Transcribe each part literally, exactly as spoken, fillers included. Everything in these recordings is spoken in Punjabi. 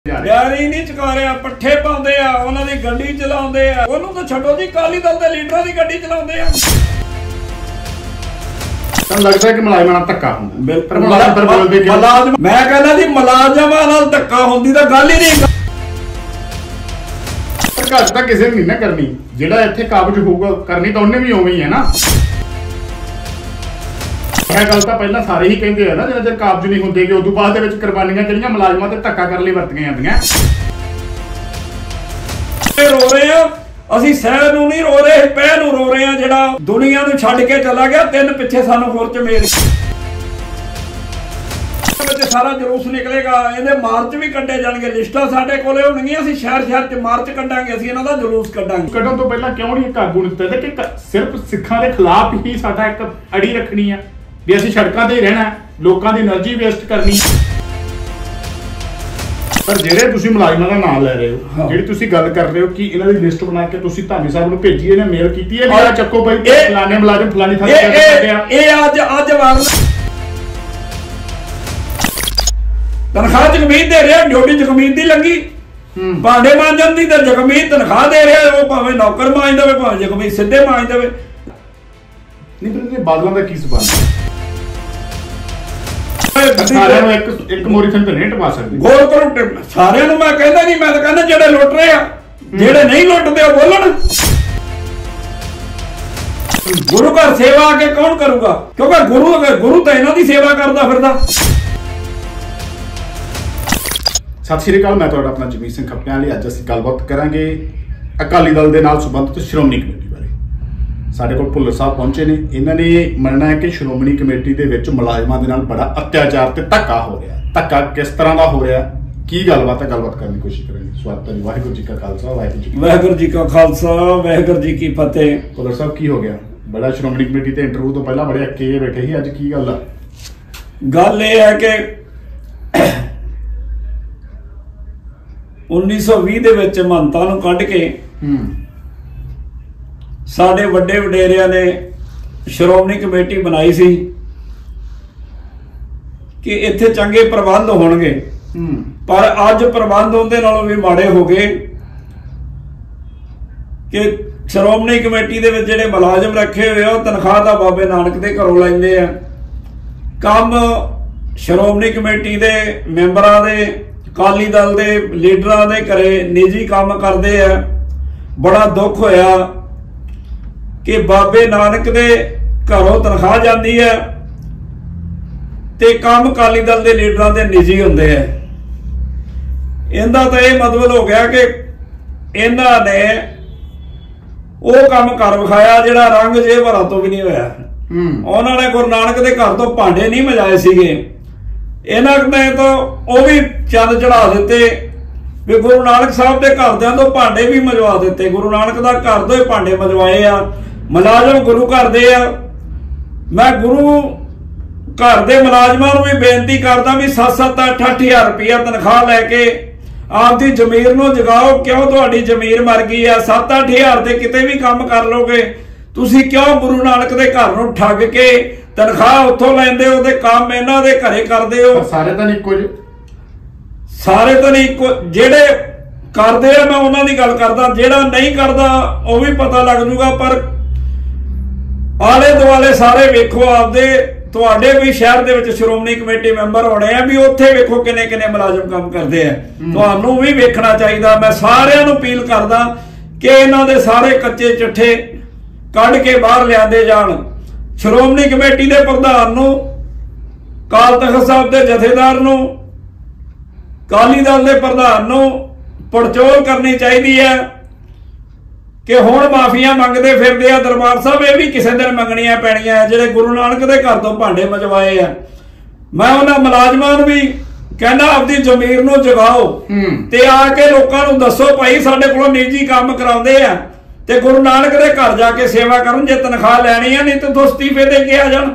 ਯਾਰੀ ਨਹੀਂ ਚੁਕਾ ਰਿਹਾ, ਪੱਠੇ ਪਾਉਂਦੇ ਆ, ਉਹਨਾਂ ਦੀ ਗੱਡੀ ਚਲਾਉਂਦੇ ਆ। ਉਹਨੂੰ ਤਾਂ ਛੱਡੋ ਜੀ, ਅਕਾਲੀ ਦਲ ਦੇ ਲੀਡਰਾਂ ਦੀ ਗੱਡੀ ਚਲਾਉਂਦੇ ਆ। ਤੁਹਾਨੂੰ ਲੱਗਦਾ ਕਿ ਮੁਲਾਜ਼ਮਾਂ ਨਾਲ ਧੱਕਾ ਹੁੰਦਾ? ਬਿਲਕੁਲ। ਮੁਲਾਜ਼ਮ ਮੈਂ ਕਹਿੰਦਾ ਜੀ ਮੁਲਾਜ਼ਮਾਂ ਨਾਲ ਧੱਕਾ ਹੁੰਦੀ ਤਾਂ ਗੱਲ ਹੀ ਨਹੀਂ। ਸਰਕਾਰ ਤਾਂ ਕਿਸੇ ਨੇ ਨਹੀਂ ਨਾ ਕਰਨੀ, ਜਿਹੜਾ ਇੱਥੇ ਕਾਬਜ ਹੋਊਗਾ ਕਰਨੀ ਤਾਂ ਉਹਨੇ ਵੀ ਉਵੇਂ ਹੀ ਹੈ ਨਾ। ਇਹ ਗੱਲ ਤਾਂ ਪਹਿਲਾਂ ਸਾਰੇ ਹੀ ਕਹਿੰਦੇ ਆ ਨਾ, ਜਦੋਂ ਜੇ ਕਾਬਜ ਨਹੀਂ ਹੁੰਦੇ ਕਿ ਉਦੋਂ ਬਾਅਦ ਦੇ ਵਿੱਚ ਕੁਰਬਾਨੀਆਂ ਜਿਹੜੀਆਂ ਮੁਲਾਜ਼ਮਾਂ ਤੇ ਧੱਕਾ ਕਰਨ ਲਈ ਵਰਤੀਆਂ ਜਾਂਦੀਆਂ। ਰੋ ਰਹੇ ਆ ਅਸੀਂ, ਸਹਿ ਨੂੰ ਨਹੀਂ ਰੋ ਰਹੇ, ਪਹਿ ਨੂੰ ਰੋ ਰਹੇ ਆ। ਜਿਹੜਾ ਦੁਨੀਆ ਨੂੰ ਛੱਡ ਕੇ ਚਲਾ ਗਿਆ, ਤਿੰਨ ਪਿੱਛੇ ਸਾਨੂੰ ਹੋਰ ਚਮੇੜ ਵਿੱਚ ਸਾਰਾ ਜਲੂਸ ਨਿਕਲੇਗਾ। ਇਹਦੇ ਮਾਰਚ ਵੀ ਕੱਢੇ ਜਾਣਗੇ, ਲਿਸਟਾਂ ਸਾਡੇ ਕੋਲੇ ਹੋਣਗੀਆਂ। ਅਸੀਂ ਸ਼ਹਿਰ ਸ਼ਹਿਰ ਚ ਮਾਰਚ ਕੱਢਾਂਗੇ, ਅਸੀਂ ਇਹਨਾਂ ਦਾ ਜਲੂਸ ਕੱਢਾਂਗੇ। ਕੱਢਣ ਤੋਂ ਪਹਿਲਾਂ ਕਿਉਂ ਨਹੀਂ ਇੱਕ ਆਗੂ ਨੇ ਦਿੱਤਾ ਕਿ ਸਿਰਫ ਸਿੱਖਾਂ ਦੇ ਖਿਲਾਫ ਹੀ ਸਾਡਾ ਇੱਕ ਅੜੀ ਰੱਖਣੀ ਆ ਵੀ ਅਸੀਂ ਸੜਕਾਂ ਤੇ ਹੀ ਰਹਿਣਾ, ਲੋਕਾਂ ਦੀ એનર્ਜੀ ਵੇਸਟ ਕਰਨੀ। ਪਰ ਜਿਹੜੇ ਤੁਸੀਂ ਮੁਲਾਜ਼ਮਾਂ ਦਾ ਨਾਮ ਲੈ ਰਹੇ ਹੋ, ਜਿਹੜੀ ਤੁਸੀਂ ਗੱਲ ਕਰ ਰਹੇ ਹੋ ਕਿ ਇਹਨਾਂ ਦੀ ਲਿਸਟ ਬਣਾ ਕੇ ਤੁਸੀਂ ਧਾਮੀ ਸਾਹਿਬ ਨੂੰ ਭੇਜੀ, ਇਹਨੇ ਮੇਲ ਕੀਤੀ ਹੈ ਮੇਰਾ ਚੱਕੋ ਭਾਈ ਫਲਾਣੇ ਮੁਲਾਜ਼ਮ ਫਲਾਣੀ ਥਾਂ ਤੇ ਕੱਢਿਆ। ਇਹ ਅੱਜ ਅੱਜ ਵਾਰ ਤਨਖਾਹ ਜ਼ਮੀਨ ਦੇ ਰਿਹਾ, ਡਿਊਟੀ ਜ਼ਮੀਨ ਦੀ ਲੱਗੀ। ਭਾਂਡੇ ਮਾਂਜਣ ਦੀ ਤਾਂ ਜ਼ਮੀਨ ਤਨਖਾਹ ਦੇ ਰਿਹਾ, ਉਹ ਭਾਵੇਂ ਨੌਕਰ ਮਾਂਜ ਦੇਵੇ, ਭਾਵੇਂ ਜ਼ਮੀਨ ਸਿੱਧੇ ਮਾਂਜ ਦੇਵੇ। ਨਹੀਂ ਪਰ ਇਹ ਬਾਦਲਾਂ ਦਾ ਕੀ ਸਬੰਧ? ਸਾਰਿਆਂ ਨੂੰ ਇੱਕ ਇੱਕ ਮੋਰੀ ਥਾਂ ਤੇ ਨਹੀਂ ਟਪਾ ਸਕਦੇ। ਗੋਲ ਕਰੋ ਸਾਰਿਆਂ ਨੂੰ, ਮੈਂ ਕਹਿੰਦਾ ਨਹੀਂ, ਮੈਂ ਤਾਂ ਕਹਿੰਦਾ ਜਿਹੜੇ ਲੁੱਟ ਰਹੇ ਆ, ਜਿਹੜੇ ਨਹੀਂ ਲੁੱਟਦੇ ਉਹ ਬੋਲਣ। ਗੁਰੂ ਘਰ ਸੇਵਾ ਆ ਕੇ ਕੌਣ ਕਰੂਗਾ? ਕਿਉਂਕਿ ਗੁਰੂ ਗੁਰੂ ਤਾਂ ਇਹਨਾਂ ਦੀ ਸੇਵਾ ਕਰਦਾ ਫਿਰਦਾ। ਸਤਿ ਸ਼੍ਰੀ ਅਕਾਲ, ਮੈਂ ਤੁਹਾਡਾ ਆਪਣਾ ਜਗਮੀਤ ਸਿੰਘ ਖੱਪਿਆਂ ਲਈ। ਅੱਜ ਅਸੀਂ ਗੱਲਬਾਤ ਕਰਾਂਗੇ ਅਕਾਲੀ ਦਲ ਦੇ ਨਾਲ ਸੰਬੰਧਿਤ ਸ਼੍ਰੋਮਣੀ ਕਮੇਟੀ ਬਾਰੇ। ਸਾਡੇ ਕੋਲ ਭੁੱਲਰ ਸਾਹਿਬ ਪਹੁੰਚੇ ਨੇ। ਇਹਨਾਂ ਨੇ ਮੰਨਣਾ ਹੈ ਕਿ ਸ਼੍ਰੋਮਣੀ ਕਮੇਟੀ ਦੇ ਵਿੱਚ ਮੁਲਾਜ਼ਮਾਂ ਦੇ ਨਾਲ ਬੜਾ ਅਤਿਆਚਾਰ ਤੇ ਧੱਕਾ ਹੋ ਰਿਹਾ। ਧੱਕਾ ਕਿਸ ਤਰ੍ਹਾਂ ਦਾ ਹੋ ਰਿਹਾ, ਕੀ ਗੱਲਬਾਤ ਹੈ, ਗੱਲਬਾਤ ਕਰਨ ਦੀ ਕੋਸ਼ਿਸ਼ ਕਰਾਂਗੇ। ਸਵਾਗਤ ਹੈ ਜੀ। ਵਾਹਿਗੁਰੂ ਜੀ ਕਾ ਖਾਲਸਾ, ਵਾਹਿਗੁਰੂ ਜੀ ਵਾਹਿਗੁਰੂ ਜੀ ਕਾ ਖਾਲਸਾ, ਵਾਹਿਗੁਰੂ ਜੀ ਕੀ ਫਤਿਹ। ਭੁੱਲਰ ਸਾਹਿਬ ਕੀ ਹੋ ਗਿਆ? ਬੜਾ ਸ਼੍ਰੋਮਣੀ ਕਮੇਟੀ ਤੇ ਇੰਟਰਵਿਊ ਤੋਂ ਪਹਿਲਾਂ ਬੜੇ ਅੱਕੇ ਬੈਠੇ ਸੀ, ਅੱਜ ਕੀ ਗੱਲ ਆ? ਗੱਲ ਇਹ ਹੈ ਕਿ ਉੱਨੀ ਸੌ ਵੀਹ ਦੇ ਵਿੱਚ ਮਹੰਤਾਂ ਨੂੰ ਕੱਢ ਕੇ ਸਾਡੇ ਵੱਡੇ ਵਡੇਰਿਆਂ ਨੇ ਸ਼੍ਰੋਮਣੀ ਕਮੇਟੀ ਬਣਾਈ ਸੀ ਕਿ ਇੱਥੇ ਚੰਗੇ ਪ੍ਰਬੰਧ ਹੋਣਗੇ। ਪਰ ਅੱਜ ਪ੍ਰਬੰਧ ਉਹਦੇ ਨਾਲੋਂ ਵੀ ਮਾੜੇ ਹੋ ਗਏ ਕਿ ਸ਼੍ਰੋਮਣੀ ਕਮੇਟੀ ਦੇ ਵਿੱਚ ਜਿਹੜੇ ਮੁਲਾਜ਼ਮ ਰੱਖੇ ਹੋਏ ਆ, ਉਹ ਤਨਖਾਹ ਦਾ ਬਾਬੇ ਨਾਨਕ ਦੇ ਘਰੋਂ ਲੈਂਦੇ ਆ। ਕੰਮ ਸ਼੍ਰੋਮਣੀ ਕਮੇਟੀ ਦੇ ਮੈਂਬਰਾਂ ਦੇ, ਅਕਾਲੀ ਦਲ ਦੇ ਲੀਡਰਾਂ ਦੇ ਘਰੇ ਨਿੱਜੀ ਕੰਮ ਕਰਦੇ ਆ। ਬੜਾ ਦੁੱਖ ਹੋਇਆ ਕਿ ਬਾਬੇ ਨਾਨਕ ਦੇ ਘਰੋਂ ਤਨਖਾਹ ਜਾਂਦੀ ਹੈ ਤੇ ਕੰਮ ਅਕਾਲੀ ਦਲ ਦੇ ਲੀਡਰਾਂ ਦੇ ਨਿੱਜੀ ਹੁੰਦੇ ਆ। ਇਹਦਾ ਤਾਂ ਇਹ ਮਤਲਬ ਹੋ ਗਿਆ ਕਿ ਇਹਨਾਂ ਨੇ ਉਹ ਕੰਮ ਕਰ ਵਿਖਾਇਆ ਜਿਹੜਾ ਰੰਗ ਜੇ ਭਰਾ ਤੋਂ ਵੀ ਨਹੀਂ ਹੋਇਆ। ਉਹਨਾਂ ਨੇ ਗੁਰੂ ਨਾਨਕ ਦੇ ਘਰ ਤੋਂ ਭਾਂਡੇ ਨਹੀਂ ਮਜਾਏ ਸੀਗੇ, ਇਹਨਾਂ ਨੇ ਤਾਂ ਉਹ ਵੀ ਚੰਦ ਚੜਾ ਦਿੱਤੇ ਵੀ ਗੁਰੂ ਨਾਨਕ ਸਾਹਿਬ ਦੇ ਘਰਦਿਆਂ ਤੋਂ ਭਾਂਡੇ ਵੀ ਮਜਵਾ ਦਿੱਤੇ। ਗੁਰੂ ਨਾਨਕ ਦਾ ਘਰ ਤੋਂ ਹੀ ਭਾਂਡੇ ਮਜਵਾਏ ਆ। ਮੁਲਾਜ਼ਮ ਗੁਰੂ ਘਰ ਦੇ ਆ। ਮੈਂ ਗੁਰੂ ਘਰ ਦੇ ਮੁਲਾਜ਼ਮਾਂ ਨੂੰ ਵੀ ਬੇਨਤੀ ਕਰਦਾ ਵੀ ਸੱਤ ਸੱਤ ਅੱਠ ਅੱਠ ਹਜ਼ਾਰ ਰੁਪਇਆ ਤਨਖਾਹ ਲੈ ਕੇ ਆਪਦੀ ਜ਼ਮੀਰ ਨੂੰ ਜਗਾਓ। ਕਿਉਂ ਤੁਹਾਡੀ ਜ਼ਮੀਰ ਮਰ ਗਈ ਆ? ਸੱਤ ਅੱਠ ਹਜ਼ਾਰ ਤੇ ਕਿਤੇ ਵੀ ਕੰਮ ਕਰ ਲੋਗੇ ਤੁਸੀਂ, ਕਿਉਂ ਗੁਰੂ ਨਾਨਕ ਦੇ ਘਰ ਨੂੰ ਠੱਗ ਕੇ ਤਨਖਾਹ ਉੱਥੋਂ ਲੈਂਦੇ ਹੋ ਤੇ ਕੰਮ ਇਹਨਾਂ ਦੇ ਘਰੇ ਕਰਦੇ ਹੋ? ਸਾਰੇ ਤਾਂ ਨਹੀਂ ਇੱਕੋ ਜਿਹੇ, ਸਾਰੇ ਤਾਂ ਨਹੀਂ ਇੱਕੋ। ਜਿਹੜੇ ਕਰਦੇ ਆ ਮੈਂ ਉਹਨਾਂ ਦੀ ਗੱਲ ਕਰਦਾ, ਜਿਹੜਾ ਨਹੀਂ ਕਰਦਾ ਉਹ ਵੀ ਪਤਾ ਲੱਗ ਜੂਗਾ। ਪਰ ਆਲੇ ਦੁਆਲੇ ਸਾਰੇ ਵੇਖੋ ਆਪਦੇ, ਤੁਹਾਡੇ ਵੀ ਸ਼ਹਿਰ ਦੇ ਵਿੱਚ ਸ਼੍ਰੋਮਣੀ ਕਮੇਟੀ ਮੈਂਬਰ ਹੋਣੇ ਆ, ਵੀ ਉੱਥੇ ਵੇਖੋ ਕਿੰਨੇ ਕਿੰਨੇ ਮੁਲਾਜ਼ਮ ਕੰਮ ਕਰਦੇ ਆ। ਤੁਹਾਨੂੰ ਵੀ ਵੇਖਣਾ ਚਾਹੀਦਾ। ਮੈਂ ਸਾਰਿਆਂ ਨੂੰ ਅਪੀਲ ਕਰਦਾ ਕਿ ਇਹਨਾਂ ਦੇ ਸਾਰੇ ਕੱਚੇ ਚੱਠੇ ਕੱਢ ਕੇ ਬਾਹਰ ਲਿਆਂਦੇ ਜਾਣ। ਸ਼੍ਰੋਮਣੀ ਕਮੇਟੀ ਦੇ ਪ੍ਰਧਾਨ ਨੂੰ, ਅਕਾਲ ਤਖ਼ਤ ਸਾਹਿਬ ਦੇ ਜਥੇਦਾਰ ਨੂੰ, ਅਕਾਲੀ ਦਲ ਦੇ ਪ੍ਰਧਾਨ ਨੂੰ ਪੜਚੋਲ ਕਰਨੀ ਚਾਹੀਦੀ ਹੈ ਕਿ ਹੁਣ ਮਾਫੀਆਂ ਮੰਗਦੇ ਫਿਰਦੇ ਆ ਦਰਬਾਰ ਸਾਹਿਬ। ਇਹ ਵੀ ਕਿਸੇ ਦਿਨ ਮੰਗਣੀਆਂ ਪੈਣੀਆਂ ਜਿਹੜੇ ਗੁਰੂ ਨਾਨਕ ਦੇ ਘਰ ਤੋਂ ਭਾਂਡੇ ਮਜਵਾਏ ਆ। ਮੈਂ ਉਹਨਾਂ ਮੁਲਾਜ਼ਮਾਂ ਨੂੰ ਵੀ ਕਹਿੰਦਾ ਆਪਦੀ ਜ਼ਮੀਰ ਨੂੰ ਜਗਾਓ ਤੇ ਆ ਕੇ ਲੋਕਾਂ ਨੂੰ ਦੱਸੋ ਭਾਈ ਸਾਡੇ ਕੋਲੋਂ ਨਿੱਜੀ ਕੰਮ ਕਰਾਉਂਦੇ ਆ ਤੇ ਗੁਰੂ ਨਾਨਕ ਦੇ ਘਰ ਜਾ ਕੇ ਸੇਵਾ ਕਰਨ। ਜੇ ਤਨਖਾਹ ਲੈਣੀ ਆ, ਨਹੀਂ ਤਾਂ ਦੋ ਅਸਤੀਫੇ ਦੇ ਕੇ ਆ ਜਾਣ।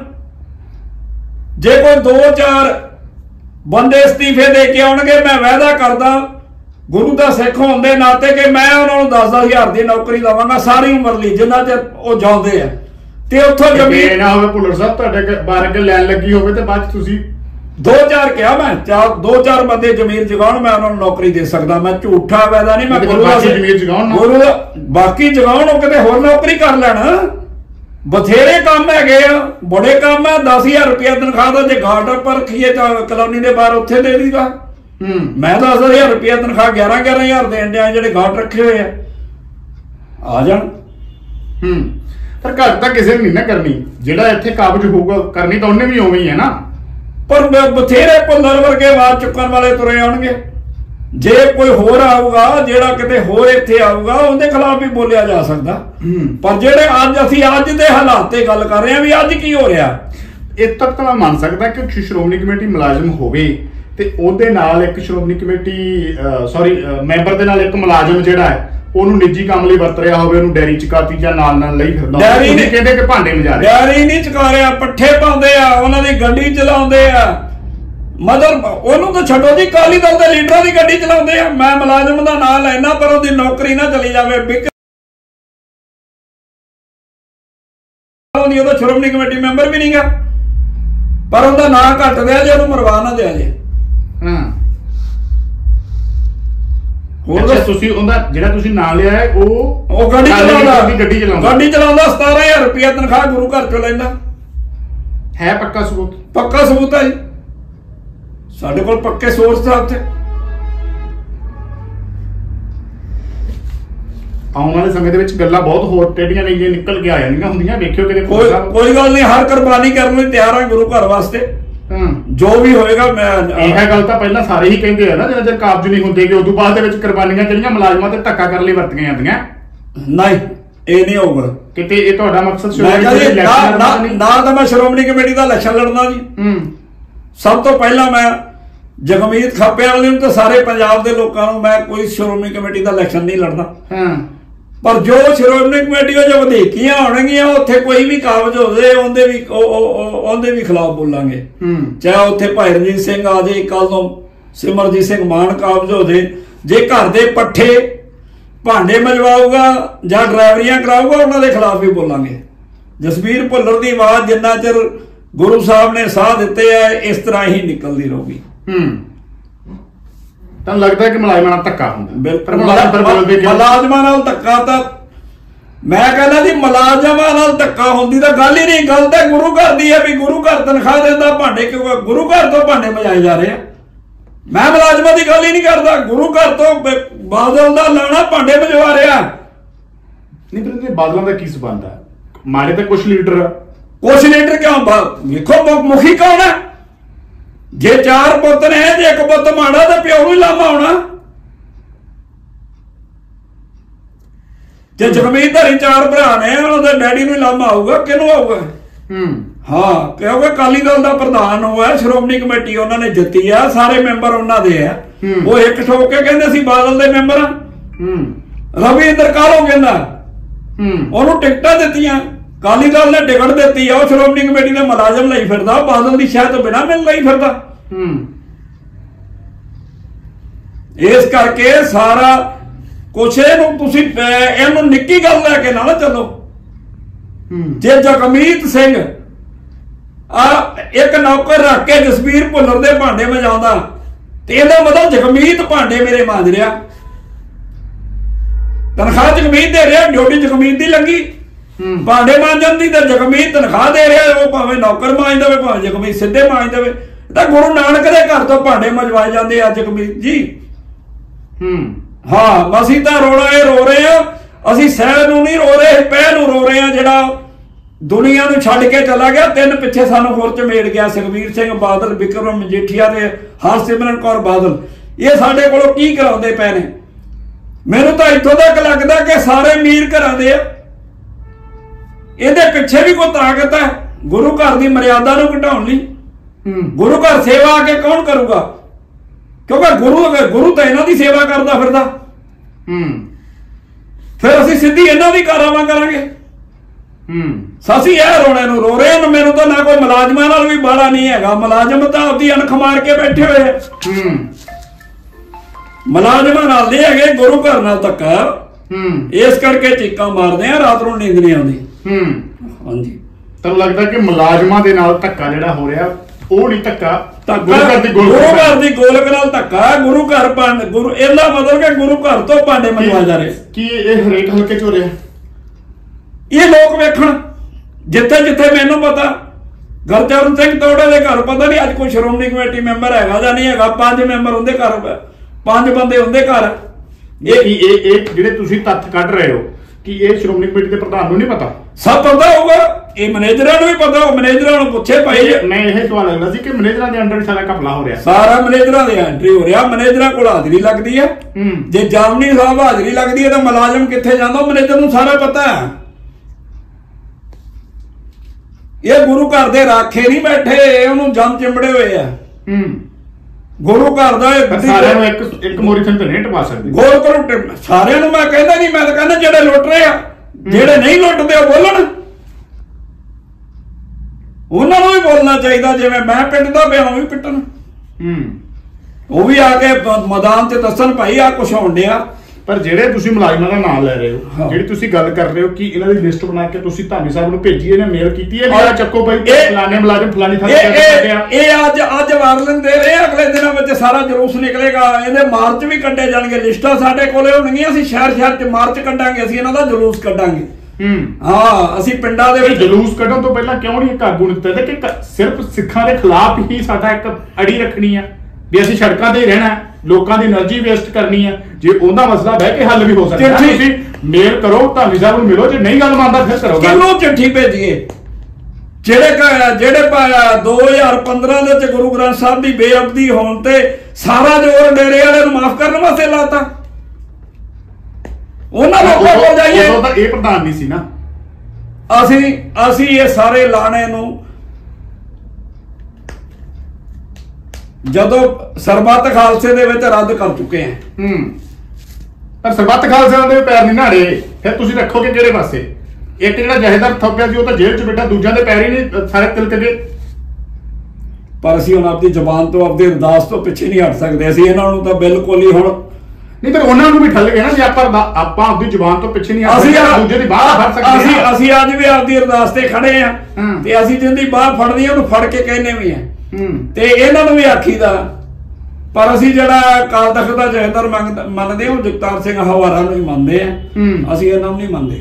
ਜੇ ਕੋਈ ਦੋ ਚਾਰ ਬੰਦੇ ਅਸਤੀਫੇ ਦੇ ਕੇ ਆਉਣਗੇ, ਮੈਂ ਵਾਅਦਾ ਕਰਦਾ ਗੁਰੂ ਦਾ ਸਿੱਖ ਹੋਣ ਦੇ ਨਾਤੇ ਕਿ ਮੈਂ ਉਹਨਾਂ ਨੂੰ ਦਸ ਦਸ ਹਜ਼ਾਰ ਦੀ ਨੌਕਰੀ ਦੇਵਾਂਗਾ ਸਾਰੀ ਉਮਰ ਲਈ, ਜਿੰਨਾ ਚਿਰ ਉਹ ਜਾਉਂਦੇ ਆ। ਤੇ ਉੱਥੋਂ ਜ਼ਮੀਨ ਨਾ ਹੋਵੇ ਭੁੱਲਰ ਸਾਹਿਬ ਤੁਹਾਡੇ ਬਾਹਰ ਅੱਗੇ ਲੈਣ ਲੱਗੀ ਹੋਵੇ ਤੇ ਬਾਅਦ ਚ ਤੁਸੀਂ दो चार क्या मैं चार दो चार बंदे जमीर जगाउण मैं उन्होंने नौकरी दे सकदा मैं झूठा वैदा नहीं मैं गुरु दा जमीर जगाउण गुरु दा बाकी जगाउण ओ किते होर नौकरी कर लैण बथेरे काम हैगे आ बड़े काम है दस हजार रुपया तनख्वाह दा जे घाट पर रखीए कॉलोनी दे बाहर उत्थे दे दीदा मैं दस हजार रुपया तनख्वाह ग्यारह ग्यारह हजार देण दिया जेडे घाट रखे हुए आ आ जाण हम्म पर घर तां किसे नहीं ना करनी जेड़ा इत्थे काबज होਊਗਾ करनी ਤਾਂ ਉਹਨੇ ਵੀ ਉਵੇਂ ਹੀ ਹੈ ਨਾ पर बथेरे भुल्लर वर्गे आवाज चुकन वाले तुरे आउणगे जे कोई होर आऊगा जेड़ा किते होर इत्थे आऊगा उहदे खिलाफ भी बोलिया जा सकदा पर जेड़े अज असीं अज दे हालात ते गल कर रहे हां भी अज की हो रहा इस तक तो मैं मान सकदा कि श्रोमणी कमेटी मुलाजम होवे ते ओहदे नाल एक श्रोमणी कमेटी सॉरी मैंबर दे नाल एक मुलाजम जेड़ा है ਉਹਨੂੰ ਨਿੱਜੀ ਕੰਮ ਲਈ ਵਰਤ ਰਿਹਾ ਹੋਵੇ ਉਹਨੂੰ ਡੈਰੀ ਚਕਾਤੀ ਜਾਂ ਨਾਲ ਨਾਲ ਲਈ ਫਿਰਦਾ ਡੈਰੀ ਨਹੀਂ ਕਹਿੰਦੇ ਕਿ ਭਾਂਡੇ ਮਜਾ ਰਹੇ ਡੈਰੀ ਨਹੀਂ ਚਕਾ ਰਿਹਾ ਪੱਠੇ ਪਾਉਂਦੇ ਆ ਉਹਨਾਂ ਦੀ ਗੱਡੀ ਚਲਾਉਂਦੇ ਆ ਮਦਰ ਉਹਨੂੰ ਤਾਂ ਛੱਡੋ ਜੀ ਕਾਲੀ ਦਲ ਦੇ ਲੀਡਰਾਂ ਦੀ ਗੱਡੀ ਚਲਾਉਂਦੇ ਆ ਮੈਂ ਮੁਲਾਜ਼ਮ ਦਾ ਨਾਂ ਲੈਣਾ ਪਰ ਉਹਦੀ ਨੌਕਰੀ ਨਾ ਚਲੀ ਜਾਵੇ ਬਿਕ ਉਹਦੀ ਉਹਦਾ ਸ਼੍ਰੋਮਣੀ ਕਮੇਟੀ ਮੈਂਬਰ ਵੀ ਨਹੀਂਗਾ ਪਰ ਉਹਦਾ ਨਾਂ ਘੱਟ ਦਿਆ ਜੇ ਉਹਨੂੰ ਮਰਵਾ ਨਾ ਦਿਆ ਜੇ ਹਾਂ ਹੋਰ ਦੱਸ ਤੁਸੀਂ ਉਹਦਾ ਜਿਹੜਾ ਤੁਸੀਂ ਨਾਂ ਲਿਆ ਹੈ ਉਹ ਉਹ ਗੱਡੀ ਚਲਾਉਂਦਾ ਗੱਡੀ ਚਲਾਉਂਦਾ ਗੱਡੀ ਚਲਾਉਂਦਾ ਸਤਾਰਾਂ ਹਜ਼ਾਰ ਰੁਪਇਆ ਤਨਖਾਹ ਗੁਰੂ ਘਰ ਚੋਂ ਲੈਂਦਾ ਹੈ ਪੱਕਾ ਸਬੂਤ ਪੱਕਾ ਸਬੂਤ ਹੈ ਜੀ ਸਾਡੇ ਕੋਲ ਪੱਕੇ ਸੋਰਸ ਆ ਉੱਥੇ ਆਉਣ ਵਾਲੇ ਸਮੇਂ ਦੇ ਵਿੱਚ ਗੱਲਾਂ ਬਹੁਤ ਹੋਰ ਟੇਡੀਆਂ ਨਹੀਂ ਨਿਕਲ ਕੇ ਆ ਜਾਂਦੀਆਂ ਹੁੰਦੀਆਂ ਵੇਖਿਓ ਕਿਤੇ ਕੋਈ ਕੋਈ ਗੱਲ ਨਹੀਂ ਹਰ ਕੁਰਬਾਨੀ ਕਰਨ ਲਈ ਤਿਆਰ ਹਾਂ ਗੁਰੂ ਘਰ ਵਾਸਤੇ ਜੋ ਵੀ ਹੋਏਗਾ ਮੈਂ ਇਹ ਗੱਲ ਤਾਂ ਪਹਿਲਾਂ ਸਾਰੇ ਹੀ ਕਹਿੰਦੇ ਆ ਨਾ ਜਦੋਂ ਜੇ ਕਾਬਜ ਨਹੀਂ ਹੁੰਦੇ ਕਿ ਉਦੋਂ ਬਾਅਦ ਦੇ ਵਿੱਚ ਕੁਰਬਾਨੀਆਂ ਜਿਹੜੀਆਂ ਮੁਲਾਜ਼ਮਾਂ ਤੇ ਧੱਕਾ ਕਰਨ ਲਈ ਵਰਤੀਆਂ ਜਾਂਦੀਆਂ ਨਹੀਂ ਇਹ ਨਹੀਂ ਹੋਊਗਾ ਕਿਤੇ ਇਹ ਤੁਹਾਡਾ ਮਕਸਦ ਨਾ ਤਾਂ ਮੈਂ ਸ਼੍ਰੋਮਣੀ ਕਮੇਟੀ ਦਾ ਇਲੈਕਸ਼ਨ ਲੜਨਾ ਜੀ ਹੂੰ ਸਭ ਤੋਂ ਪਹਿਲਾਂ ਮੈਂ ਜਗਮੀਤ ਖਾਪੇ ਵਾਲੇ ਨੂੰ ਤੇ ਸਾਰੇ ਪੰਜਾਬ ਦੇ ਲੋਕਾਂ ਨੂੰ ਮੈਂ ਕੋਈ ਸ਼੍ਰੋਮਣੀ ਕਮੇਟੀ ਦਾ ਇਲੈਕਸ਼ਨ ਨਹੀਂ ਲੜਨਾ ਹਾਂ ਪਰ ਜੋ ਸ਼੍ਰੋਮਣੀ ਕਮੇਟੀ ਜੋ ਵਧੀਕੀਆਂ ਹੋਣਗੀਆਂ ਉੱਥੇ ਕੋਈ ਵੀ ਕਾਬਜ ਹੋਵੇ ਉਹਦੇ ਵੀ ਉਹਦੇ ਵੀ ਖਿਲਾਫ ਬੋਲਾਂਗੇ ਚਾਹੇ ਉੱਥੇ ਭਾਈ ਰਣਜੀਤ ਸਿੰਘ ਆ ਜਾਏ ਕੱਲ ਤੋਂ ਸਿਮਰਜੀਤ ਸਿੰਘ ਮਾਨ ਕਾਬਜ ਹੋ ਜਾਏ ਜੇ ਘਰ ਦੇ ਪੱਠੇ ਭਾਂਡੇ ਮਜਵਾਊਗਾ ਜਾਂ ਡਰਾਈਵਰੀਆਂ ਕਰਾਊਗਾ ਉਹਨਾਂ ਦੇ ਖਿਲਾਫ ਵੀ ਬੋਲਾਂਗੇ ਜਸਬੀਰ ਭੁੱਲਰ ਦੀ ਆਵਾਜ਼ ਜਿੰਨਾ ਚਿਰ ਗੁਰੂ ਸਾਹਿਬ ਨੇ ਸਾਹ ਦਿੱਤੇ ਆ ਇਸ ਤਰ੍ਹਾਂ ਹੀ ਨਿਕਲਦੀ ਰਹੂਗੀ ਹੂੰ ਤਾਂ ਲੱਗਦਾ ਕਿ ਮੁਲਾਜ਼ਮਾਂ ਨਾਲ ਧੱਕਾ ਹੁੰਦਾ ਮੁਲਾਜ਼ਮਾਂ ਨਾਲ ਧੱਕਾ ਤਾਂ ਮੈਂ ਕਹਿੰਦਾ ਜੀ ਮੁਲਾਜ਼ਮਾਂ ਨਾਲ ਧੱਕਾ ਹੁੰਦੀ ਤਾਂ ਗੱਲ ਹੀ ਨਹੀਂ ਗੱਲ ਤਾਂ ਗੁਰੂ ਘਰ ਦੀ ਹੈ ਵੀ ਗੁਰੂ ਘਰ ਤਨਖਾਹ ਦਿੰਦਾ ਭਾਂਡੇ ਕਿਉਂ ਗੁਰੂ ਘਰ ਤੋਂ ਭਾਂਡੇ ਮਜਾਏ ਜਾ ਰਹੇ ਆ ਮੈਂ ਮੁਲਾਜ਼ਮਾਂ ਦੀ ਗੱਲ ਹੀ ਨਹੀਂ ਕਰਦਾ ਗੁਰੂ ਘਰ ਤੋਂ ਬਾਦਲ ਦਾ ਲਾਣਾ ਭਾਂਡੇ ਮਜਵਾ ਰਿਹਾ ਨਹੀਂ ਪਰ ਬਾਦਲਾਂ ਦਾ ਕੀ ਸਬੰਧ ਹੈ ਮਾਰੇ ਤਾਂ ਕੁਛ ਲੀਡਰ ਕੁਛ ਲੀਡਰ ਕਿਉਂ ਵੇਖੋ ਮੁਖੀ ਕੌਣ ਹੈ ਜੇ ਚਾਰ ਪੁੱਤ ਨੇ ਜੇ ਇੱਕ ਪੁੱਤ ਮਾੜਾ ਤਾਂ ਪਿਓ ਨੂੰ ਲਾਮਾ ਆਉਣਾ ਜੇ ਜਗਮੀਤ ਧਾਰੀ ਚਾਰ ਭਰਾ ਨੇ ਉਹਦੇ ਡੈਡੀ ਨੂੰ ਲਾਮਾ ਆਊਗਾ ਕਿਹਨੂੰ ਆਊਗਾ ਹੂੰ ਹਾਂ ਕਿਉਂਕਿ ਅਕਾਲੀ ਦਲ ਦਾ ਪ੍ਰਧਾਨ ਹੋਇਆ ਸ਼੍ਰੋਮਣੀ ਕਮੇਟੀ ਉਹਨਾਂ ਨੇ ਜਿੱਤੀ ਆ ਸਾਰੇ ਮੈਂਬਰ ਉਹਨਾਂ ਦੇ ਆ ਉਹ ਇੱਕ ਠੋਕ ਕੇ ਕਹਿੰਦੇ ਅਸੀਂ ਬਾਦਲ ਦੇ ਮੈਂਬਰ ਆ ਰਵਿੰਦਰ ਕਾਲੋ ਕਹਿੰਦਾ ਉਹਨੂੰ ਟਿਕਟਾਂ ਦਿੱਤੀਆਂ ਅਕਾਲੀ ਦਲ ਨੇ ਟਿਕਟ ਦਿੱਤੀ ਆ ਉਹ ਸ਼੍ਰੋਮਣੀ ਕਮੇਟੀ ਦੇ ਮੁਲਾਜ਼ਮ ਲਈ ਫਿਰਦਾ ਬਾਦਲ ਦੀ ਸ਼ਾਇਦ ਤੋਂ ਬਿਨਾਂ ਮਿਲ ਲਈ ਫਿਰਦਾ ਇਸ ਕਰਕੇ ਸਾਰਾ ਕੁਛ ਇਹਨੂੰ ਤੁਸੀਂ ਇਹਨੂੰ ਨਿੱਕੀ ਗੱਲ ਲੈ ਕੇ ਨਾ ਚੱਲੋ ਜੇ ਜਗਮੀਤ ਸਿੰਘ ਆ ਇੱਕ ਨੌਕਰ ਰੱਖ ਕੇ ਜਸਬੀਰ ਭੁੱਲਰ ਦੇ ਭਾਂਡੇ ਮਜਾਉਂਦਾ ਤੇ ਇਹਦਾ ਮਤਲਬ ਜਗਮੀਤ ਭਾਂਡੇ ਮੇਰੇ ਮਾਂਜ ਰਿਹਾ ਤਨਖਾਹ ਜਗਮੀਤ ਦੇ ਰਿਹਾ ਡਿਊਟੀ ਜਗਮੀਤ ਦੀ ਲੱਗੀ ਭਾਂਡੇ ਮਾਂਜਣ ਦੀ ਤਾਂ ਜਗਮੀਤ ਤਨਖਾਹ ਦੇ ਰਿਹਾ ਉਹ ਭਾਵੇਂ ਨੌਕਰ ਮਾਂਜ ਦੇਵੇ ਭਾਵੇਂ ਜਗਮੀਤ ਸਿੱਧੇ ਮਾਂਜ ਦੇਵੇ ਤਾਂ ਗੁਰੂ ਨਾਨਕ ਦੇ ਘਰ ਤੋਂ ਭਾਂਡੇ ਮਜਵਾਏ ਜਾਂਦੇ ਆ ਜਗਮੀਤ ਜੀ ਹੂੰ ਹਾਂ ਅਸੀਂ ਤਾਂ ਰੋਣਾ ਇਹ ਰੋ ਰਹੇ ਆ ਅਸੀਂ ਸਹਿ ਨੂੰ ਨਹੀਂ ਰੋ ਰਹੇ ਪਹਿ ਨੂੰ ਰੋ ਰਹੇ ਆ ਜਿਹੜਾ ਦੁਨੀਆ ਨੂੰ ਛੱਡ ਕੇ ਚਲਾ ਗਿਆ ਤਿੰਨ ਪਿੱਛੇ ਸਾਨੂੰ ਹੋਰ ਚਮੇੜ ਗਿਆ ਸੁਖਬੀਰ ਸਿੰਘ ਬਾਦਲ ਵਿਕਰਮ ਮਜੀਠੀਆ ਤੇ ਹਰਸਿਮਰਨ ਕੌਰ ਬਾਦਲ ਇਹ ਸਾਡੇ ਕੋਲੋਂ ਕੀ ਕਰਾਉਂਦੇ ਪਏ ਨੇ ਮੈਨੂੰ ਤਾਂ ਇੱਥੋਂ ਤੱਕ ਲੱਗਦਾ ਕਿ ਸਾਰੇ ਅਮੀਰ ਘਰਾਂ ਦੇ ਆ ਇਹਦੇ ਪਿੱਛੇ ਵੀ ਕੋਈ ਤਾਕਤ ਹੈ ਗੁਰੂ ਘਰ ਦੀ ਮਰਿਆਦਾ ਨੂੰ ਘਟਾਉਣ ਲਈ ਗੁਰੂ ਘਰ ਸੇਵਾ ਆ ਕੇ ਕੌਣ ਕਰੂਗਾ ਕਿਉਂਕਿ ਗੁਰੂ ਗੁਰੂ ਤਾਂ ਇਹਨਾਂ ਦੀ ਸੇਵਾ ਕਰਦਾ ਫਿਰਦਾ ਫਿਰ ਅਸੀਂ ਸਿੱਧੀ ਇਹਨਾਂ ਦੀ ਕਾਰਾਵਾਂ ਕਰਾਂਗੇ ਸਾਸੀ ਇਹ ਰੋਣੇ ਨੂੰ ਰੋ ਰਹੇ ਨੇ ਮੈਨੂੰ ਤਾਂ ਨਾ ਕੋਈ ਮੁਲਾਜ਼ਮਾਂ ਨਾਲ ਵੀ ਬਾੜਾ ਨਹੀਂ ਹੈਗਾ ਮੁਲਾਜ਼ਮ ਤਾਂ ਆਪਦੀ ਅਣਖ ਮਾਰ ਕੇ ਬੈਠੇ ਹੋਏ ਮੁਲਾਜ਼ਮਾਂ ਨਾਲ ਨਹੀਂ ਹੈਗੇ ਗੁਰੂ ਘਰ ਨਾਲ ਧੱਕਾ ਇਸ ਕਰਕੇ ਚੀਕਾਂ ਮਾਰਦੇ ਆ ਰਾਤ ਨੂੰ ਨੀਂਦ ਨਹੀਂ ਆਉਂਦੀ ਹੂੰ ਹਾਂਜੀ ਤੁਹਾਨੂੰ ਲੱਗਦਾ ਕਿ ਮੁਲਾਜ਼ਮਾਂ ਦੇ ਨਾਲ ਧੱਕਾ ਜਿਹੜਾ ਹੋ ਰਿਹਾ ਉਹ ਨਹੀਂ ਧੱਕਾ ਗੁਰੂ ਘਰ ਦੀ ਗੋਲਕ ਨਾਲ ਧੱਕਾ। ਗੁਰੂ ਘਰ ਪੰਡ ਗੁਰੂ ਇਹਦਾ ਮਤਲਬ ਕਿ ਗੁਰੂ ਘਰ ਤੋਂ ਭਾਂਡੇ ਮੰਗਵਾ ਜਾ ਰਹੇ। ਕੀ ਇਹ ਹਰੇਕ ਹਲਕੇ ਚ ਹੋ ਰਿਹਾ? ਇਹ ਲੋਕ ਵੇਖਣ ਜਿੱਥੇ ਜਿੱਥੇ ਮੈਨੂੰ ਪਤਾ। ਗੁਰਚਰਨ ਸਿੰਘ ਤੋੜੇ ਦੇ ਘਰ ਪਤਾ ਨਹੀਂ ਅੱਜ ਕੋਈ ਸ਼੍ਰੋਮਣੀ ਕਮੇਟੀ ਮੈਂਬਰ ਹੈਗਾ ਜਾਂ ਨਹੀਂ ਹੈਗਾ। ਪੰਜ ਮੈਂਬਰ ਹੁੰਦੇ ਘਰ, ਪੰਜ ਬੰਦੇ ਹੁੰਦੇ ਘਰ। ਇਹ ਇਹ ਇਹ ਜਿਹੜੇ ਤੁਸੀਂ ਤੱਥ ਕੱਢ ਰਹੇ ਹੋ ਕਿ ਇਹ ਸ਼੍ਰੋਮਣੀ ਕਮੇਟੀ ਦੇ ਪ੍ਰਧਾਨ ਨੂੰ ਨਹੀਂ ਪਤਾ? ਸਭ ਪਤਾ ਹੋਊਗਾ, ਇਹ ਮੈਨੇਜਰਾਂ ਨੂੰ ਵੀ ਪਤਾ। ਉਹ ਮੈਨੇਜਰਾਂ ਨੂੰ ਪੁੱਛੇ ਭਾਈ। ਮੈਂ ਇਹ ਸਵਾਲ ਲੱਗਦਾ ਸੀ ਕਿ ਮੈਨੇਜਰਾਂ ਦੇ ਅੰਡਰ ਸਾਰਾ ਘਪਲਾ ਹੋ ਰਿਹਾ। ਸਾਰਾ ਮੈਨੇਜਰਾਂ ਦੇ ਐਂਟਰੀ ਹੋ ਰਿਹਾ। ਮੈਨੇਜਰਾਂ ਕੋਲ ਹਾਜ਼ਰੀ ਲੱਗਦੀ ਹੈ। ਜੇ ਜਾਮਨੀ ਸਾਹਿਬ ਹਾਜ਼ਰੀ ਲੱਗਦੀ ਹੈ ਤਾਂ ਮੁਲਾਜ਼ਮ ਕਿੱਥੇ ਜਾਂਦਾ ਉਹ ਮੈਨੇਜਰ ਨੂੰ ਸਾਰਾ ਪਤਾ ਹੈ। ਇਹ ਗੁਰੂ ਘਰ ਦੇ ਰਾਖੇ ਨਹੀਂ ਬੈਠੇ, ਉਹਨੂੰ ਜੰਮ ਚਿੰਬੜੇ ਹੋਏ ਆ। ਗੁਰੂ ਘਰ ਦਾ ਸਾਰਿਆਂ ਨੂੰ ਇੱਕ ਇੱਕ ਮੋਰੀ ਥਣ ਤੇ ਨਹੀਂ ਟਪਾ ਸਕਦੇ। ਗੋਲ ਕਰੋ ਸਾਰਿਆਂ ਨੂੰ। ਮੈਂ ਕਹਿੰਦਾ ਨਹੀਂ, ਮੈਂ ਤਾਂ ਕਹਿੰਦਾ ਜਿਹੜੇ ਲੁੱਟ ਰਹੇ ਆ, ਜਿਹੜੇ ਨਹੀਂ ਲੁੱਟਦੇ ਉਹ ਬੋਲਣ। ਉਹਨਾਂ ਨੂੰ ਵੀ ਬੋਲਣਾ ਚਾਹੀਦਾ। ਜਿਵੇਂ ਮੈਂ ਪਿੰਡ ਦਾ ਪਿਆ ਉਹ ਵੀ ਪਿੱਟਣ। ਉਹ ਵੀ ਆ ਕੇ ਮੈਦਾਨ 'ਚ ਦੱਸਣ ਭਾਈ ਆ ਕੁਛ ਹੋਣ ਡਿਆ। ਪਰ ਜਿਹੜੇ ਤੁਸੀਂ ਮੁਲਾਜ਼ਮਾਂ ਦਾ ਨਾਮ ਲੈ ਰਹੇ ਹੋ, ਜਿਹੜੀ ਤੁਸੀਂ ਗੱਲ ਕਰ ਰਹੇ ਹੋ ਕਿ ਇਹਨਾਂ ਦੀ ਲਿਸਟ ਬਣਾ ਕੇ ਤੁਸੀਂ ਧਾਮੀ ਸਾਹਿਬ ਨੂੰ ਭੇਜੀ, ਇਹਨੇ ਮੇਲ ਕੀਤੀ ਹੈ ਵੀ ਚੱਕੋ ਭਾਈ ਫਲਾਣੇ ਮੁਲਾਜ਼ਮ ਫਲਾਣੀ ਥਾਂ ਤੇ ਆ। ਇਹ ਅੱਜ ਅੱਜ ਵਾਰਨਿੰਗ ਦੇ ਰਹੇ, ਅਗਲੇ ਦਿਨਾਂ ਵਿੱਚ ਸਾਰਾ ਜਲੂਸ ਨਿਕਲੇਗਾ। ਇਹਦੇ ਮਾਰਚ ਵੀ ਕੱਢੇ ਜਾਣਗੇ। ਲਿਸਟਾਂ ਸਾਡੇ ਕੋਲੇ ਹੋਣਗੀਆਂ। ਅਸੀਂ ਸ਼ਹਿਰ ਸ਼ਹਿਰ 'ਚ ਮਾਰਚ ਕੱਢਾਂਗੇ। ਅਸੀਂ ਇਹਨਾਂ ਦਾ ਜਲੂਸ ਕੱਢਾਂਗੇ। ਹਾਂ, ਅਸੀਂ ਪਿੰਡਾਂ ਦੇ ਵਿੱਚ ਜਲੂਸ ਕੱਢਣ ਤੋਂ ਪਹਿਲਾਂ ਕਿਉਂ ਨਹੀਂ ਇੱਕ ਆਗੂ ਦਿੱਤਾ ਕਿ ਸਿਰਫ ਸਿੱਖਾਂ ਦੇ ਖਿਲਾਫ ਹੀ ਸਾਡਾ ਇੱਕ ਅੜੀ ਰੱਖਣੀ ਆ ਵੀ ਅਸੀਂ ਸੜਕਾਂ ਤੇ ਹੀ ਰਹਿਣਾ, ਲੋਕਾਂ ਦੀ એનર્ਜੀ ਵੇਸਟ ਕਰਨੀ ਆ। ਜੇ ਉਹਦਾ ਮਸਲਾ ਬਹਿ ਕੇ ਹੱਲ ਵੀ ਹੋ ਸਕਦਾ। ਤੁਸੀਂ ਮੇਲ ਕਰੋ, ਧਾਮੀ ਸਾਹਿਬ ਨੂੰ ਮਿਲੋ। ਜੇ ਨਹੀਂ ਗੱਲ ਮੰਨਦਾ ਫਿਰ ਕਰੋ। ਕਿਹਨੂੰ ਚਿੱਠੀ ਭੇਜੀਏ? ਜਿਹੜੇ ਜਿਹੜੇ ਦੋ ਹਜ਼ਾਰ ਪੰਦਰਾਂ ਦੇ ਵਿੱਚ ਗੁਰੂ ਗ੍ਰੰਥ ਸਾਹਿਬ ਦੀ ਬੇਅਦਬੀ ਹੋਣ ਤੇ ਸਾਰਾ ਜ਼ੋਰ ਡੇਰੇ ਵਾਲੇ ਨੂੰ ਮਾਫ ਕਰਨ ਵਾਸਤੇ ਲਾਤਾ। ਉਹਨਾਂ ਲੋਕਾਂ ਕੋਲ ਜਾਈਏ। ਉਦੋਂ ਤਾਂ ਇਹ ਪ੍ਰਧਾਨ ਨਹੀਂ ਸੀ ਨਾ। ਅਸੀਂ ਅਸੀਂ ਇਹ ਸਾਰੇ ਲਾਣੇ ਨੂੰ ਜਦੋਂ ਸਰਬੱਤ ਖਾਲਸੇ ਦੇ ਵਿੱਚ ਰੱਦ ਕਰ ਚੁੱਕੇ ਆ। ਹੂੰ ਪਰ ਸਰਬੱਤ ਖਾਲਸੇ ਦੇ ਪੈਰ ਨਹੀਂ ਨਾੜੇ। ਫਿਰ ਤੁਸੀਂ ਰੱਖੋਗੇ ਕਿਹੜੇ ਪਾਸੇ? ਇੱਕ ਜਿਹੜਾ ਜਹੇਦਾਰ ਥੱਪਿਆ ਸੀ ਉਹ ਤਾਂ ਜੇਲ੍ਹ 'ਚ ਬੈਠਾ, ਦੂਜਿਆਂ ਦੇ ਪੈਰ ਹੀ ਨਹੀਂ ਸਾਰੇ ਤਿਲਕ ਗਏ। ਪਰ ਅਸੀਂ ਹੁਣ ਆਪਣੀ ਜ਼ਬਾਨ ਤੋਂ, ਆਪਣੀ ਅਰਦਾਸ ਤੋਂ ਪਿੱਛੇ ਨਹੀਂ ਹਟ ਸਕਦੇ। ਅਸੀਂ ਇਹਨਾਂ ਨੂੰ ਤਾਂ ਬਿਲਕੁਲ ਹੀ ਹੁਣ ਨਹੀਂ, ਪਰ ਉਹਨਾਂ ਨੂੰ ਵੀ ਠੱਲ ਗਏ ਨਾ। ਜੇ ਆਪਾਂ ਆਪਾਂ ਆਪਣੀ ਜ਼ੁਬਾਨ ਤੋਂ ਪਿੱਛੇ ਨਹੀਂ ਹਟ ਸਕਦੇ, ਦੂਜੇ ਦੀ ਬਾਹ ਫੜ ਸਕਦੇ। ਅਸੀਂ ਅਸੀਂ ਅੱਜ ਵੀ ਆਪਦੀ ਅਰਦਾਸ ਤੇ ਖੜੇ ਆ ਤੇ ਅਸੀਂ ਜਿੰਦੀ ਬਾਹ ਫੜਨੀ ਉਹਨੂੰ ਫੜ ਕੇ ਕਹਿੰਦੇ ਵੀ ਆ ਤੇ ਇਹਨਾਂ ਨੂੰ ਵੀ ਆਖੀਦਾ। ਪਰ ਅਸੀਂ ਜਿਹੜਾ ਅਕਾਲ ਤਖਤ ਦਾ ਜਥੇਦਾਰ ਮੰਨਦੇ ਉਹ ਜਗਤਾਰ ਸਿੰਘ ਹਵਾਰਾ ਨੂੰ ਹੀ ਮੰਨਦੇ ਆ। ਅਸੀਂ ਇਹਨਾਂ ਨੂੰ ਨਹੀਂ ਮੰਨਦੇ।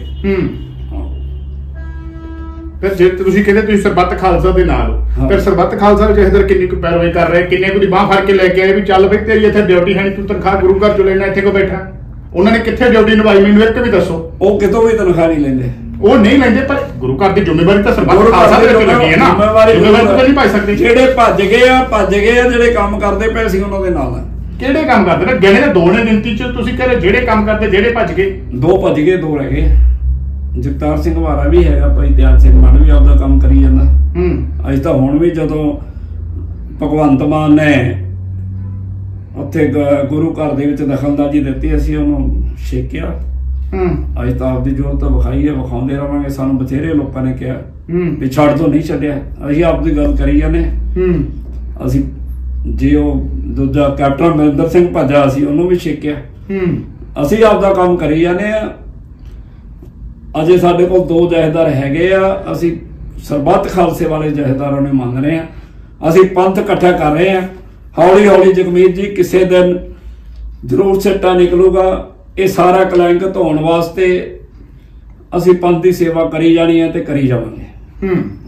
ਫਿਰ ਜੇ ਤੁਸੀਂ ਕਹਿੰਦੇ ਤੁਸੀਂ ਸਰਬੱਤ ਖਾਲਸਾ ਦੇ ਨਾਲ ਹੋ, ਫਿਰ ਸਰਬੱਤ ਖਾਲਸਾ ਦੇ ਜਥੇਦਾਰ ਕਿੰਨੀ ਕੁ ਪੈਰਵਾਈ ਕਰ ਰਹੇ, ਕਿੰਨੇ ਕੁ ਦੀ ਬਾਹ ਫੜ ਕੇ ਲੈ ਕੇ ਆਏ ਵੀ ਚੱਲ ਬਈ ਤੇਰੀ ਇੱਥੇ ਡਿਊਟੀ ਹੈ ਨਹੀਂ, ਤੂੰ ਤਨਖਾਹ ਗੁਰੂ ਘਰ ਚੋਂ ਲੈਣਾ, ਇੱਥੇ ਕੋ ਬੈਠਾ? ਉਹਨਾਂ ਨੇ ਕਿੱਥੇ ਡਿਊਟੀ ਨਿਭਾਈ ਮੈਨੂੰ ਇੱਕ ਵੀ ਦੱਸੋ। ਉਹ ਕਿਤੋਂ ਵੀ ਤਨਖਾਹ ਨਹੀਂ ਲੈਂਦੇ। ਉਹ ਨਹੀਂ ਲੈਂਦੇ, ਪਰ ਗੁਰੂ ਘਰ ਦੀ ਜ਼ਿੰਮੇਵਾਰੀ ਤਾਂ ਸਰਬੱਤ ਖਾਲਸਾ ਦੇ ਵਿੱਚ ਲੱਗੀ ਹੈ ਨਾ। ਜ਼ਿੰਮੇਵਾਰੀ ਤਾਂ ਨਹੀਂ ਪਾਈ ਸਕਦੇ। ਜਿਹੜੇ ਭੱਜ ਗਏ ਆ ਭੱਜ ਗਏ ਆ ਜਿਹੜੇ ਕੰਮ ਕਰਦੇ ਪਏ ਸੀ ਉਹਨਾਂ ਦੇ ਨਾਲ। ਕਿਹੜੇ ਕੰਮ ਕਰਦੇ ਨੇ? ਗਿਣੇ ਦੋ ਨੇ ਗਿਣਤੀ 'ਚ। ਤੁਸੀਂ ਕਹਿੰਦੇ ਜਿਹੜੇ ਕੰਮ ਕਰਦੇ, ਜਿਹੜੇ ਭੱਜ ਗਏ। ਦੋ ਭੱਜ ਗਏ, ਦੋ ਰਹਿ ਗਏ। ਜਗਤਾਰ ਸਿੰਘ ਹਵਾਰਾ ਵੀ ਹੈਗਾ, ਭਾਈ ਧਿਆਨ ਸਿੰਘ ਮਨ ਵੀ ਆਪਦਾ ਕੰਮ ਕਰੀ ਜਾਂਦਾ। ਹੂੰ ਅੱਜ ਤਾਂ ਹੁਣ ਵੀ ਜਦੋਂ ਭਗਵੰਤ ਮਾਨ ਨੇ ਉੱਥੇ ਗੁਰੂ ਘਰ ਦੇ ਵਿੱਚ ਦਖਲਅੰਦਾਜ਼ੀ ਦਿੱਤੀ, ਅਸੀਂ ਉਹਨੂੰ ਛੇਕਿਆ। ਹੂੰ ਅੱਜ ਤਾਂ ਆਪਦੀ ਜ਼ੋਰ ਤਾਂ ਵਿਖਾਈ ਹੈ, ਵਿਖਾਉਂਦੇ ਰਵਾਂਗੇ। ਸਾਨੂੰ ਬਥੇਰੇ ਲੋਕਾਂ ਨੇ ਕਿਹਾ ਵੀ ਛੱਡ ਤੋਂ ਨਹੀਂ ਛੱਡਿਆ। ਅਸੀਂ ਆਪਦੀ ਗੱਲ ਕਰੀ ਜਾਂਦੇ। ਹੂੰ ਅਸੀਂ ਜੇ ਉਹ ਦੂਜਾ ਕੈਪਟਨ ਅਮਰਿੰਦਰ ਸਿੰਘ ਭੱਜਾ, ਅਸੀਂ ਉਹਨੂੰ ਵੀ ਛੇਕਿਆ। ਹੂੰ ਅਸੀਂ ਆਪਦਾ ਕੰਮ ਕਰੀ ਜਾਂਦੇ ਆ। ਅਜੇ ਸਾਡੇ ਕੋਲ ਦੋ ਜਥੇਦਾਰ ਹੈਗੇ ਆ। ਅਸੀਂ ਸਰਬੱਤ ਖਾਲਸੇ ਵਾਲੇ ਜਥੇਦਾਰਾਂ ਨੂੰ ਮੰਨ ਰਹੇ ਆ। ਅਸੀਂ ਪੰਥ ਇਕੱਠਾ ਕਰ ਰਹੇ ਆ। ਹੌਲੀ ਹੌਲੀ ਜਗਮੀਤ ਜੀ ਕਿਸੇ ਦਿਨ ਜ਼ਰੂਰ ਸਿੱਟਾ ਨਿਕਲੂਗਾ। ਇਹ ਸਾਰਾ ਕਲੰਕ ਧੋਣ ਵਾਸਤੇ ਅਸੀਂ ਪੰਥ ਦੀ ਸੇਵਾ ਕਰੀ ਜਾਣੀ ਹੈ ਤੇ ਕਰੀ ਜਾਵਾਂਗੇ। ਹੂੰ